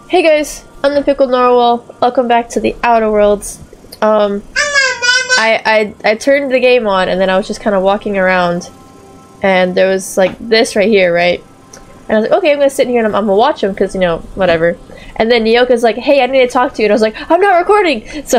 Hey guys, I'm the Pickled Narwhal. Welcome back to the Outer Worlds. I turned the game on and then I was just kind of walking around, and there was like this right here, right? And I was like, okay, I'm gonna sit here and I'm gonna watch them because, you know, whatever. And then Nyoka's like, hey, I need to talk to you, and I was like, I'm not recording. So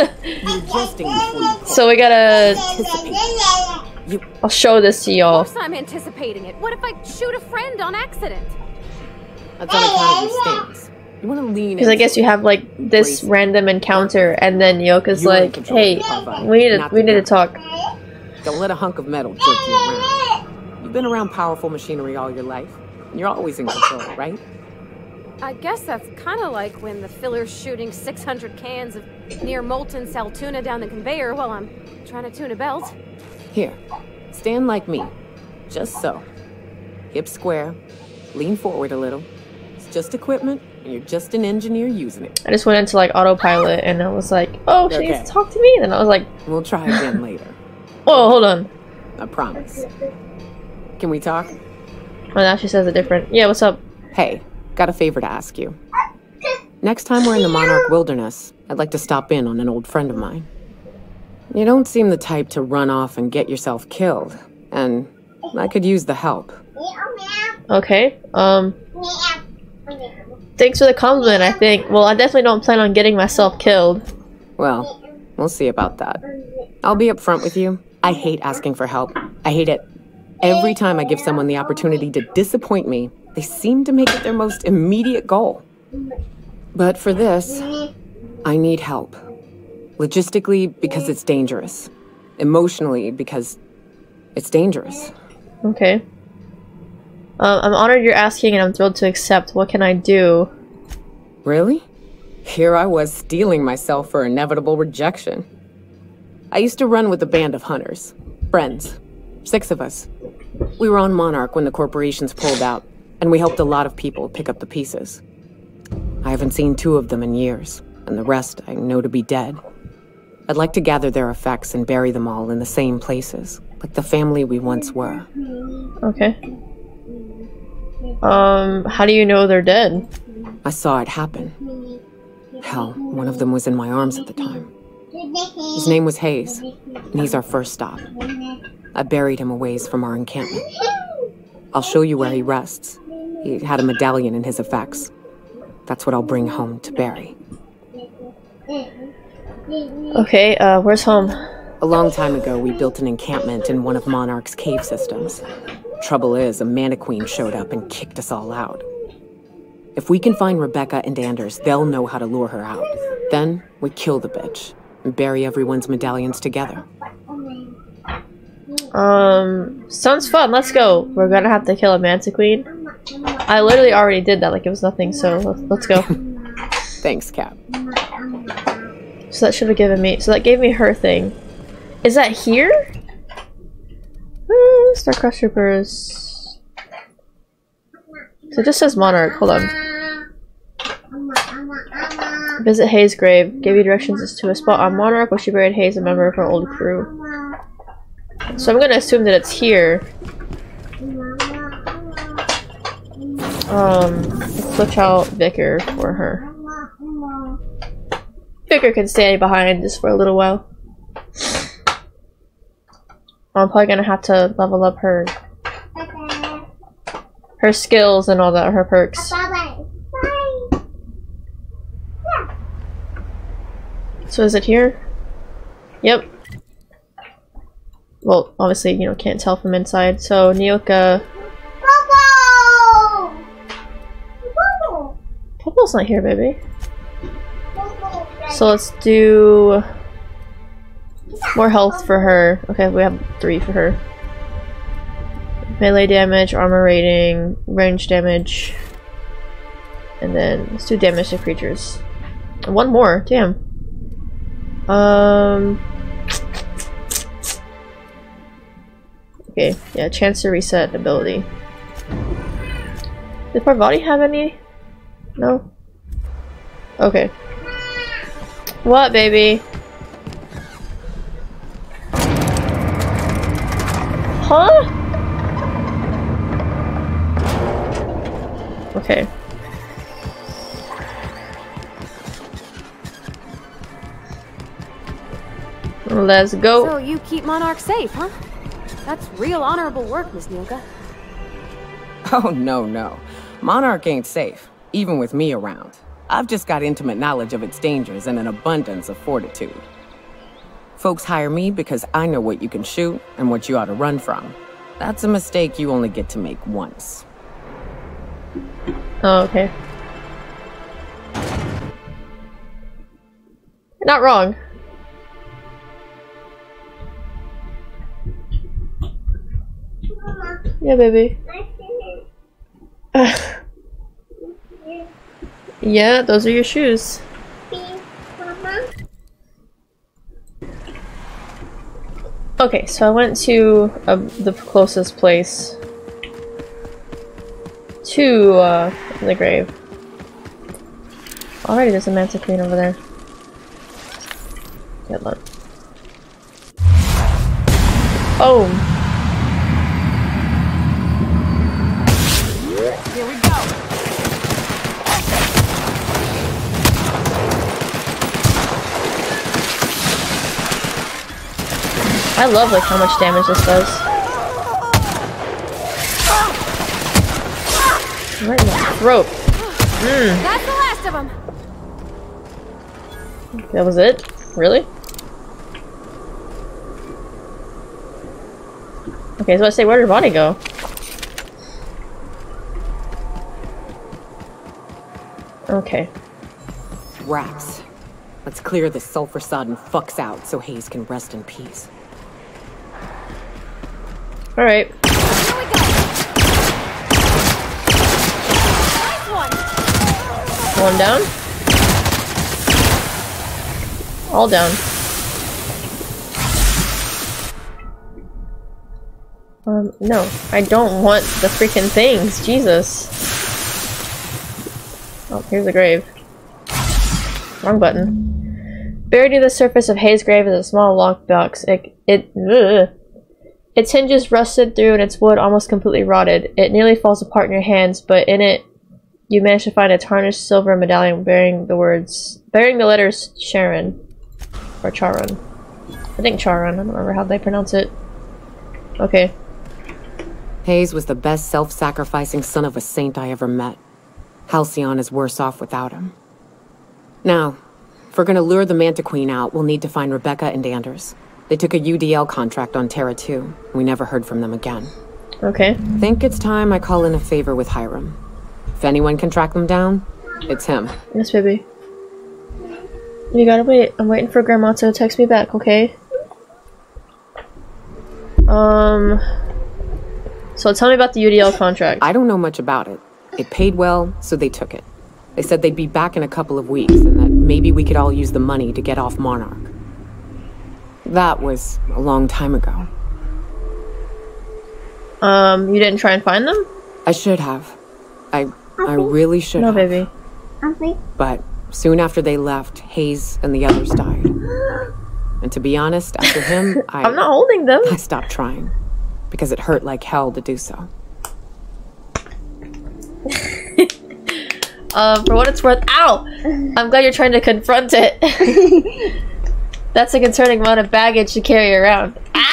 so we gotta. I'll show this to y'all. Of course I'm anticipating it. What if I shoot a friend on accident? That's on account of your stings. You want to lean in. Because I guess you have like this random encounter, and then Nyoka's like, hey, we need to talk. Don't let a hunk of metal jerk you around. You've been around powerful machinery all your life. You're always in control, right? I guess that's kind of like when the filler's shooting 600 cans of near molten cell tuna down the conveyor while I'm trying to tune a belt. Here, stand like me. Just so. Hips square. Lean forward a little. It's just equipment, and you're just an engineer using it. I just went into like autopilot, and I was like, oh, she needs to talk to me. And then I was like, we'll try again later. Oh, hold on. I promise. Can we talk? Oh, now she says it different. Yeah, what's up? Hey, got a favor to ask you. Next time we're in the Monarch Wilderness, I'd like to stop in on an old friend of mine. You don't seem the type to run off and get yourself killed, and I could use the help. Okay, thanks for the compliment, I think. Well, I definitely don't plan on getting myself killed. Well, we'll see about that. I'll be upfront with you. I hate asking for help. I hate it. Every time I give someone the opportunity to disappoint me, they seem to make it their most immediate goal. But for this, I need help. Logistically, because it's dangerous. Emotionally, because it's dangerous. Okay. I'm honored you're asking, and I'm thrilled to accept. What can I do? Really? Here I was steeling myself for inevitable rejection. I used to run with a band of hunters. Friends. 6 of us. We were on Monarch when the corporations pulled out, and we helped a lot of people pick up the pieces. I haven't seen 2 of them in years, and the rest I know to be dead. I'd like to gather their effects and bury them all in the same places, like the family we once were. Okay. How do you know they're dead? I saw it happen. Hell, one of them was in my arms at the time. His name was Hayes, and he's our first stop. I buried him a ways from our encampment. I'll show you where he rests. He had a medallion in his effects. That's what I'll bring home to bury. Okay, where's home? A long time ago, we built an encampment in one of Monarch's cave systems. Trouble is, a Mantiqueen showed up and kicked us all out. If we can find Rebecca and Anders, they'll know how to lure her out. Then, we kill the bitch and bury everyone's medallions together. Sounds fun. Let's go. We're gonna have to kill a Mantiqueen. I literally already did that, like it was nothing, so let's go. Thanks, Cap. So that should have given me, so that gave me her thing. Is that here? Starcross Troopers. So it just says Monarch. Hold on. Visit Hayes' grave. Gave you directions as to a spot on Monarch where she buried Hayes, a member of her old crew. So I'm gonna assume that it's here. Let's switch out Vicar for her. Vicar can stay behind just for a little while. I'm probably gonna have to level up her skills and all that, her perks. So is it here? Yep. Well, obviously, you know, can't tell from inside. So Nyoka. Popo's not here, baby. So let's do more health for her. Okay, we have 3 for her. Melee damage, armor rating, range damage. And then let's do damage to creatures. And 1 more, damn. Okay, yeah, chance to reset ability. Did Parvati have any? No? Okay. What, baby? Huh? Okay. Let's go. So you keep Monarch safe, huh? That's real honorable work, Miss Nilka. Oh, no. Monarch ain't safe, even with me around. I've just got intimate knowledge of its dangers and an abundance of fortitude. Folks hire me because I know what you can shoot and what you ought to run from. That's a mistake you only get to make once. Oh, okay. You're not wrong. Yeah, baby. Yeah, those are your shoes. Okay, so I went to the closest place to the grave. Already there's a Mantiqueen over there. Good luck. Oh! Here we go! I love like how much damage this does. Right in the throat. That's the last of them. That was it? Really? Okay, so I say, where did Bonnie go? Okay. Rats. Let's clear this sulfur-sodden fucks out so Hayes can rest in peace. Alright. Here we go. Nice one. One down. All down. No. I don't want the freaking things. Jesus. Oh, here's the grave. Wrong button. Buried near the surface of Hayes' grave is a small lockbox. Its hinges rusted through and its wood almost completely rotted. It nearly falls apart in your hands, but in it you manage to find a tarnished silver medallion bearing the letters Sharon. Or Charon. I think Charon. I don't remember how they pronounce it. Okay. Hayes was the best self-sacrificing son of a saint I ever met. Halcyon is worse off without him. Now, if we're gonna lure the Mantiqueen out, we'll need to find Rebecca and Anders. They took a UDL contract on Terra 2. We never heard from them again. Okay. Think it's time I call in a favor with Hiram. If anyone can track them down, it's him. Yes, baby. You gotta wait. I'm waiting for Grandma to text me back, okay? So tell me about the UDL contract. I don't know much about it. It paid well, so they took it. They said they'd be back in a couple of weeks, and that maybe we could all use the money to get off Monarch. That was a long time ago. You didn't try and find them? I should have. I really should have. No, baby. But soon after they left, Hayes and the others died. And to be honest, after him, I'm not holding them. I stopped trying. Because it hurt like hell to do so. For what it's worth, ow! I'm glad you're trying to confront it. That's a concerning amount of baggage to carry around.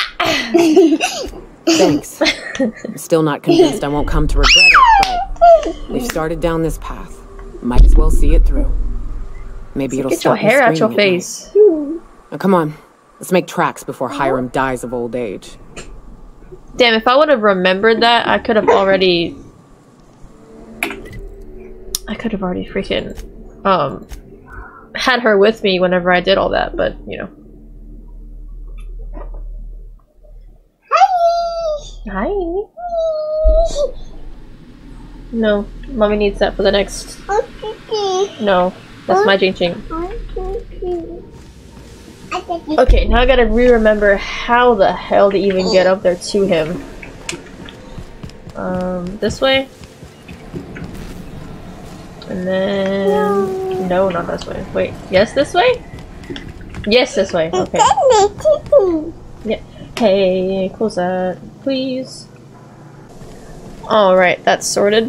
Thanks. I'm still not convinced I won't come to regret it, but we've started down this path. Might as well see it through. Maybe it'll get your stop me hair out your screaming at face. night. Now, come on. Let's make tracks before Hiram dies of old age. Damn, if I would have remembered that, I could have already freaking, had her with me whenever I did all that, but, you know. Hi! No, mommy needs that for the next... No, that's my Jing. Okay, now I gotta re-remember how the hell to even get up there to him. This way? And then... No, not this way. Wait, yes, this way? Yes, this way. Okay. Yeah. Hey, close that, please. Alright, that's sorted.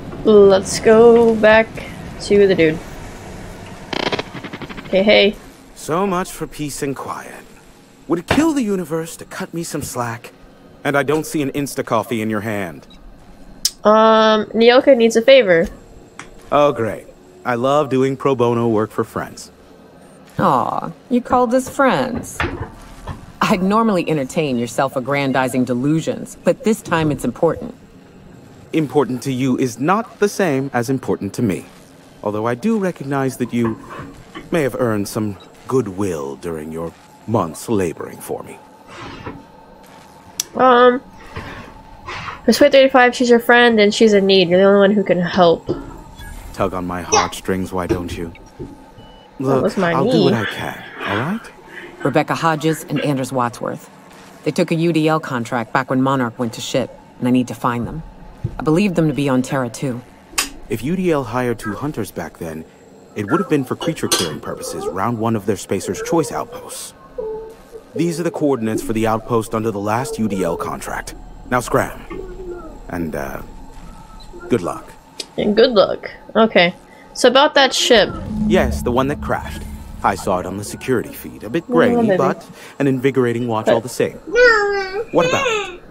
Let's go back to the dude. Okay, hey. So much for peace and quiet. Would it kill the universe to cut me some slack? And I don't see an Insta-coffee in your hand. Nyoka needs a favor. Oh, great. I love doing pro bono work for friends. Aw, you called us friends. I'd normally entertain your self-aggrandizing delusions, but this time it's important. Important to you is not the same as important to me. Although I do recognize that you may have earned some goodwill during your months laboring for me. Persuade 35, she's your friend and she's in need. You're the only one who can help. Tug on my heartstrings, why don't you? That was Look, my I'll knee. do what I can, alright? Rebecca Hodges and Anders Wadsworth. They took a UDL contract back when Monarch went to shit, and I need to find them. I believe them to be on Terra 2. If UDL hired 2 hunters back then, it would have been for creature clearing purposes around one of their Spacer's Choice outposts. These are the coordinates for the outpost under the last UDL contract. Now scram. And, good luck. And good luck. Okay. So about that ship. Yes, the one that crashed. I saw it on the security feed. A bit grainy, baby. but an invigorating watch all the same. What about it?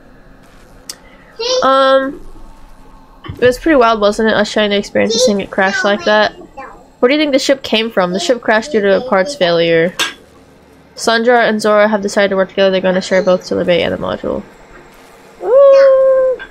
It was pretty wild, wasn't it? Us sharing the experience of seeing it crash like that. Where do you think the ship came from? The ship crashed due to a parts failure. Sandra and Zora have decided to work together. They're going to share both Solar Bay and the module. Ooh.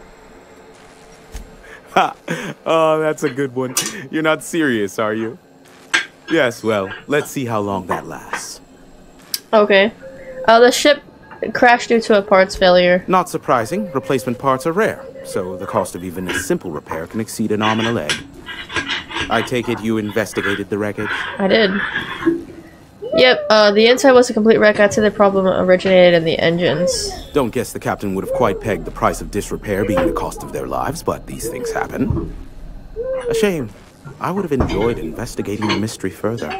Ha! Oh, that's a good one. You're not serious, are you? Yes, well, let's see how long that lasts. Okay. The ship crashed due to a parts failure. Not surprising, replacement parts are rare, so the cost of even a simple repair can exceed an arm and a leg. I take it you investigated the wreckage? I did. Yep, the inside was a complete wreck. I'd say the problem originated in the engines. Don't guess the captain would have quite pegged the price of disrepair being the cost of their lives, but these things happen. A shame. I would have enjoyed investigating the mystery further.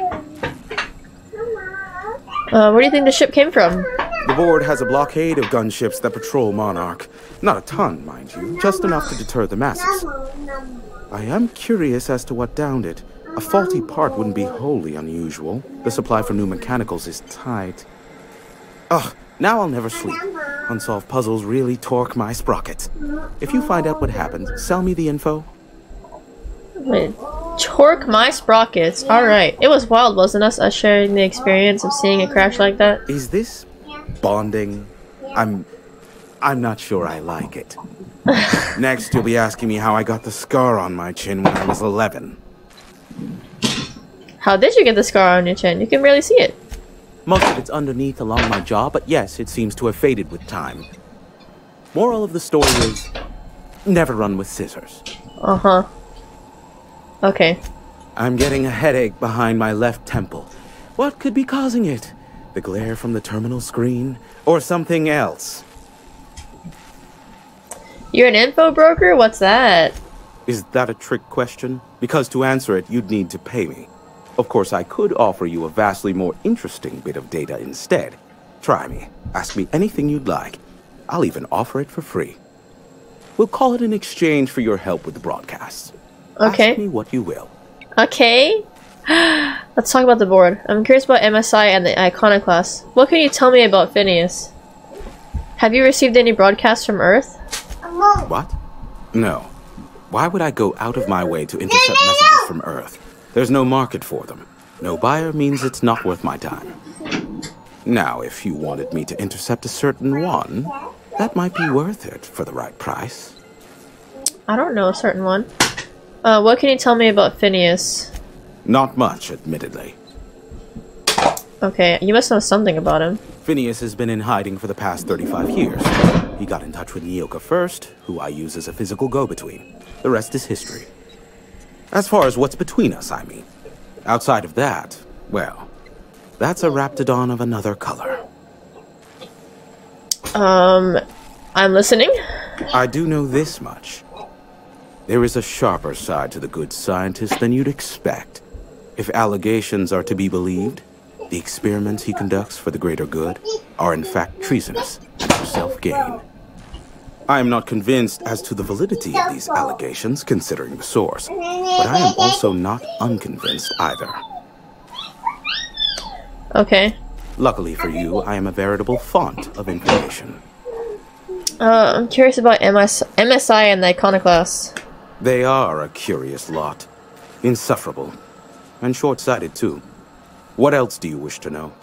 Where do you think the ship came from? The board has a blockade of gunships that patrol Monarch. Not a ton, mind you, just enough to deter the masses. I am curious as to what downed it. A faulty part wouldn't be wholly unusual. The supply for new mechanicals is tight. Ugh, now I'll never sleep. Unsolved puzzles really torque my sprockets. If you find out what happened, sell me the info. Wait, torque my sprockets. Alright. It was wild, wasn't us sharing the experience of seeing it crash like that? Is this bonding? I'm not sure I like it. Next, you'll be asking me how I got the scar on my chin when I was 11. How did you get the scar on your chin? You can barely see it. Most of it's underneath along my jaw, but yes, it seems to have faded with time. Moral of the story is, never run with scissors. Uh-huh. Okay. I'm getting a headache behind my left temple. What could be causing it? The glare from the terminal screen? Or something else? You're an info broker? What's that? Is that a trick question? Because to answer it, you'd need to pay me. Of course, I could offer you a vastly more interesting bit of data instead. Try me. Ask me anything you'd like. I'll even offer it for free. We'll call it an exchange for your help with the broadcasts. Okay. Ask me what you will. Okay. Let's talk about the board. I'm curious about MSI and the Iconoclast. What can you tell me about Phineas? Have you received any broadcasts from Earth? What? No. Why would I go out of my way to intercept messages from Earth? There's no market for them. No buyer means it's not worth my time. Now, if you wanted me to intercept a certain one, that might be worth it for the right price. I don't know a certain one. What can you tell me about Phineas? Not much, admittedly. Okay, you must know something about him. Phineas has been in hiding for the past 35 years. He got in touch with Nyoka first, who I use as a physical go-between. The rest is history. As far as what's between us, I mean. Outside of that, well, that's a Raptidon of another color. I'm listening. I do know this much. There is a sharper side to the good scientist than you'd expect. If allegations are to be believed, the experiments he conducts for the greater good are in fact treasonous and for self-gain. I am not convinced as to the validity of these allegations, considering the source, but I am also not unconvinced either. Okay. Luckily for you, I am a veritable font of information. I'm curious about MSI and the Iconoclast. They are a curious lot. Insufferable. And short-sighted, too. What else do you wish to know?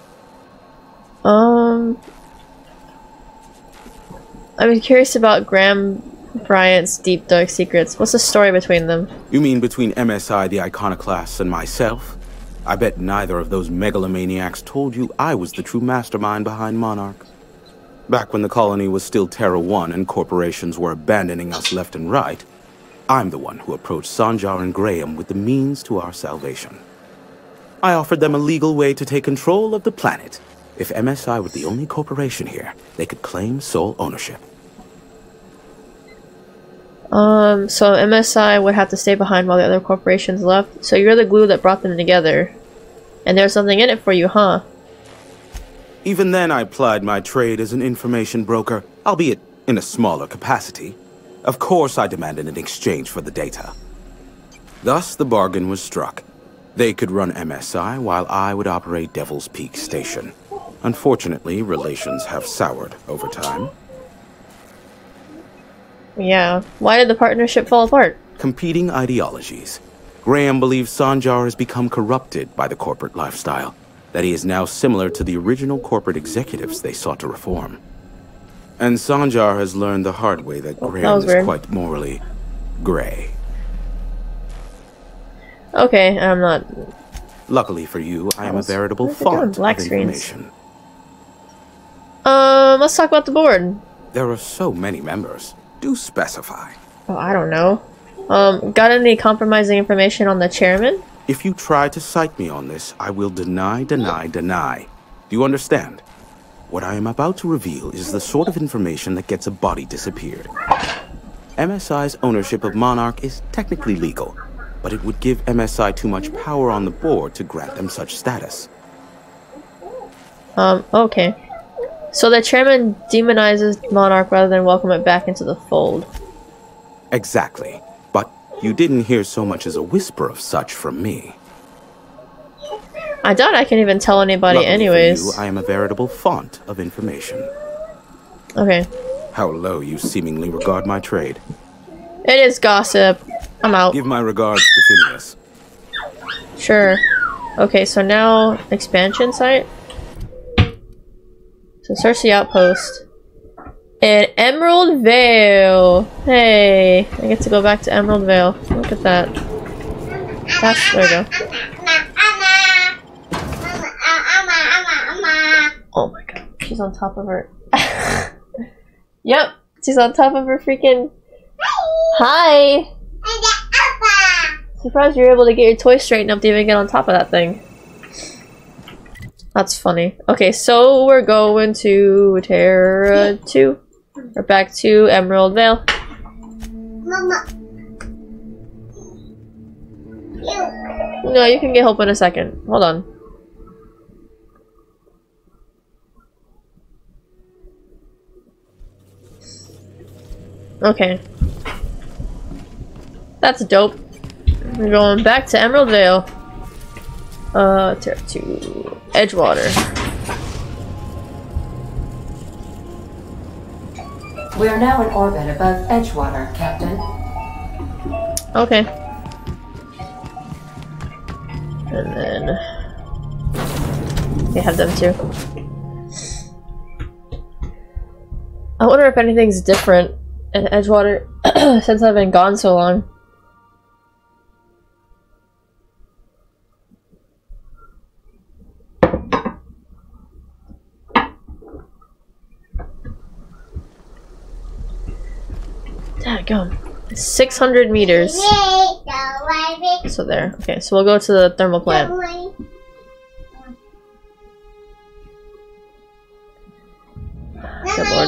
I was curious about Graham Bryant's deep dark secrets. What's the story between them? You mean between MSI, the Iconoclast, and myself? I bet neither of those megalomaniacs told you I was the true mastermind behind Monarch. Back when the colony was still Terra 1 and corporations were abandoning us left and right, I'm the one who approached Sanjar and Graham with the means to our salvation. I offered them a legal way to take control of the planet. If MSI were the only corporation here, they could claim sole ownership. So MSI would have to stay behind while the other corporations left. So you're the glue that brought them together. And there's something in it for you, huh? Even then, I plied my trade as an information broker, albeit in a smaller capacity. Of course, I demanded an exchange for the data. Thus, the bargain was struck. They could run MSI while I would operate Devil's Peak Station. Unfortunately, relations have soured over time. Yeah. Why did the partnership fall apart? Competing ideologies. Graham believes Sanjar has become corrupted by the corporate lifestyle, that he is now similar to the original corporate executives they sought to reform. And Sanjar has learned the hard way that Graham is quite morally gray. Okay, I'm not... Luckily for you, I am a veritable font of information. Let's talk about the board. There are so many members. Do specify. Oh, I don't know. Got any compromising information on the chairman? If you try to cite me on this, I will deny. Do you understand? What I am about to reveal is the sort of information that gets a body disappeared. MSI's ownership of Monarch is technically legal, but it would give MSI too much power on the board to grant them such status. Okay. So the chairman demonizes Monarch rather than welcome it back into the fold. Exactly. But you didn't hear so much as a whisper of such from me. I doubt I can even tell anybody. Luckily anyways. for you, I am a veritable font of information. Okay. How low you seemingly regard my trade. It is gossip. I'm out. Give my regards to Phineas. Sure. Okay, so now expansion site. So search the outpost. And Emerald Vale. Hey, I get to go back to Emerald Vale. Look at that. That's, there we go. Oh my god, she's on top of her. Yep, she's on top of her freaking. Hi. Surprised you're able to get your toy straightened up to even get on top of that thing. That's funny. Okay, so we're going to Terra 2. We're back to Emerald Vale. Mama. No, you can get help in a second. Hold on. Okay. That's dope. We're going back to Emerald Vale. Terra 2. Edgewater. We are now in orbit above Edgewater, Captain. Okay. And then... they have them too. I wonder if anything's different in Edgewater since I've been gone so long. Dadgum. 600 meters. So there. Okay, so we'll go to the thermal plant. Good lord.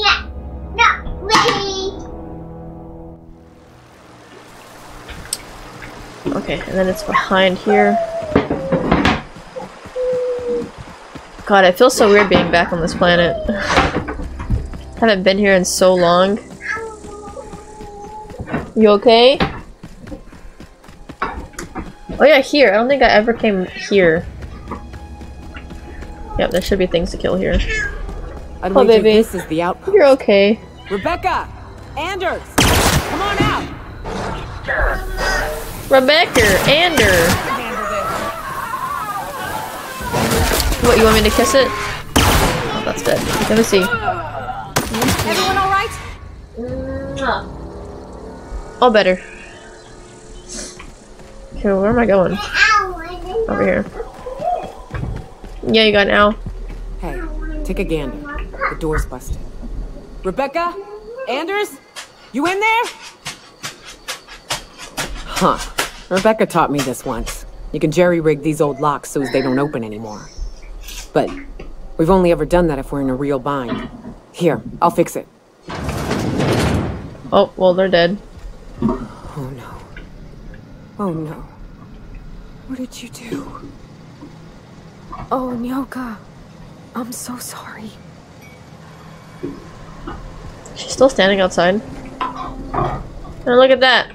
Okay, and then it's behind here. God, it feels so weird being back on this planet. Haven't been here in so long. You okay? Oh yeah, here. I don't think I ever came here. Yep, there should be things to kill here. I'd Oh, wager baby. this is the outpost. You're okay. Rebecca! Anders! Come on out! Rebecca! Ander! What, you want me to kiss it? Oh, that's dead. Let me see. Everyone all right? All better. Okay, where am I going? Over here. Yeah, you got an owl. Hey, take a gander. The door's busted. Rebecca? Anders? You in there? Huh. Rebecca taught me this once. You can jerry-rig these old locks so they don't open anymore. But we've only ever done that if we're in a real bind. Here, I'll fix it. Oh, well, they're dead. Oh no. Oh no. What did you do? Oh, Nyoka. I'm so sorry. She's still standing outside. And look at that!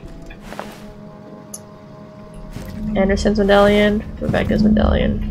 Anderson's medallion, Rebecca's medallion.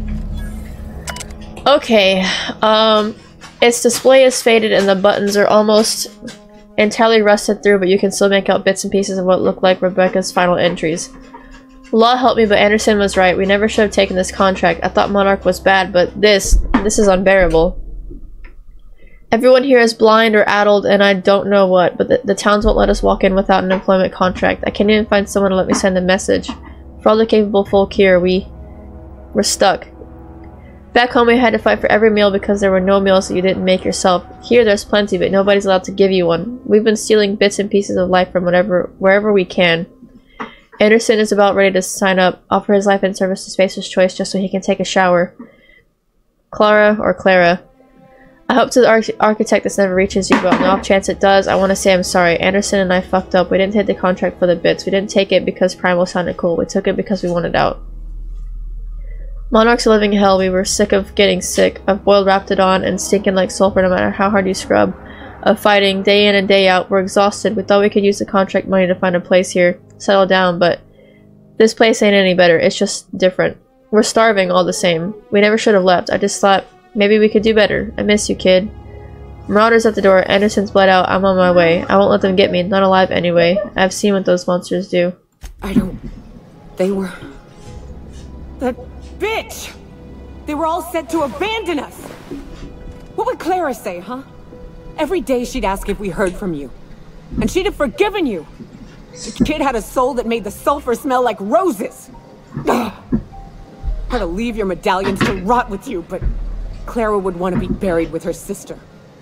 Okay, its display is faded and the buttons are almost entirely rusted through, but you can still make out bits and pieces of what look like Rebecca's final entries. Law helped me, but Anderson was right. We never should have taken this contract. I thought Monarch was bad, but this is unbearable. Everyone here is blind or addled, and I don't know what, but the towns won't let us walk in without an employment contract. I can't even find someone to let me send a message. For all the capable folk here, we're stuck. Back home, we had to fight for every meal because there were no meals that you didn't make yourself. Here, there's plenty, but nobody's allowed to give you one. We've been stealing bits and pieces of life from wherever we can. Anderson is about ready to sign up, offer his life in service to Spacer's Choice just so he can take a shower. Clara. I hope to the architect this never reaches you, but on the off chance it does, I want to say I'm sorry. Anderson and I fucked up. We didn't take the contract for the bits. We didn't take it because Primal sounded cool. We took it because we wanted out. Monarch's a living hell. We were sick of getting sick, of boiled Raptidon and stinking like sulfur no matter how hard you scrub, of fighting day in and day out. We're exhausted. We thought we could use the contract money to find a place here, settle down, but this place ain't any better. It's just different. We're starving all the same. We never should have left. I just thought maybe we could do better. I miss you, kid. Marauders at the door. Anderson's bled out. I'm on my way. I won't let them get me. Not alive anyway. I've seen what those monsters do. They were... That bitch! They were all set to abandon us! What would Clara say, huh? Every day she'd ask if we heard from you. And she'd have forgiven you! The kid had a soul that made the sulfur smell like roses! Ugh. Or to leave your medallions to rot with you, but Clara would want to be buried with her sister.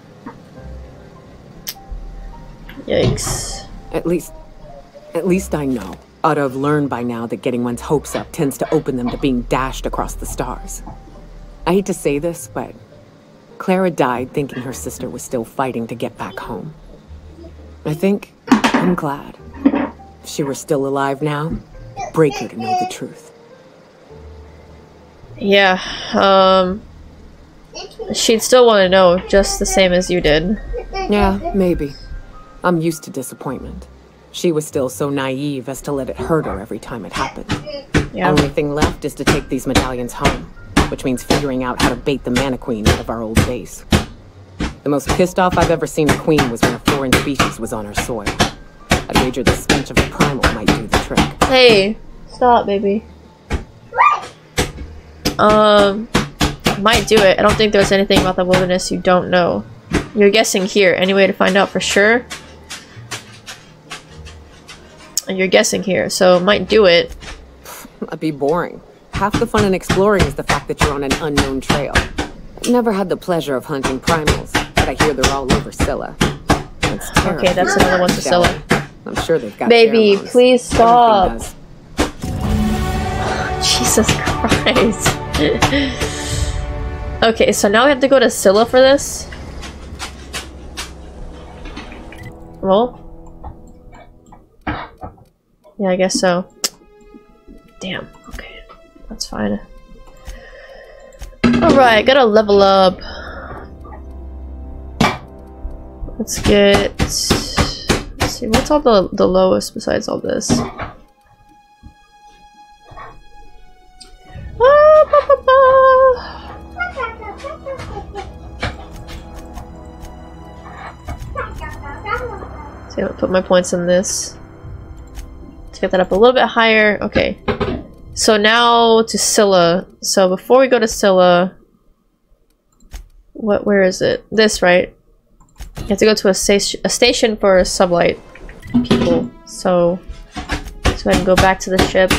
Yikes. At least I know. Ought to have learned by now that getting one's hopes up tends to open them to being dashed across the stars. I hate to say this, but Clara died thinking her sister was still fighting to get back home. I'm glad. If she were still alive now, break her to know the truth. Yeah, she'd still want to know just the same as you did. Yeah, maybe. I'm used to disappointment. She was still so naive as to let it hurt her every time it happened. Yeah. Only thing left is to take these medallions home, which means figuring out how to bait the Mana Queen out of our old base. The most pissed off I've ever seen a queen was when a foreign species was on her soil. I'd wager the stench of a primal might do the trick. Hey, stop, baby. Might do it. I don't think there's anything about the wilderness you don't know. You're guessing here. Any way to find out for sure? And you're guessing here, so might do it. That'd be boring. Half the fun in exploring is the fact that you're on an unknown trail. I've never had the pleasure of hunting primals, but I hear they're all over Scylla. That's terrible. Okay, that's another one to Scylla. I'm sure they've got Baby, pheromones. please stop. Everything does. Jesus Christ. Okay, so now we have to go to Scylla for this? Well. Yeah, I guess so. Damn, okay. That's fine. Alright, gotta level up. Let's get... Let's see, what's all the lowest besides all this? put my points in this. Let's get that up a little bit higher. Okay. So now to Scylla. So before we go to Scylla, where is it? This, right? You have to go to a station for sublight people. So let's go ahead and go back to the ship.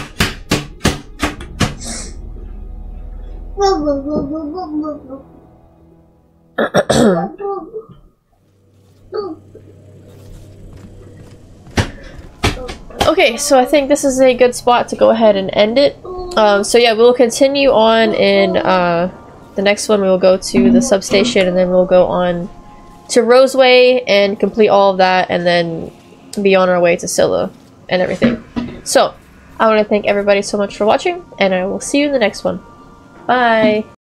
Okay, so I think this is a good spot to go ahead and end it. So yeah, we'll continue on in the next one. We will go to the substation, and then we'll go on to Roseway and complete all of that, and then be on our way to Scylla and everything. So I want to thank everybody so much for watching, and I will see you in the next one. Bye!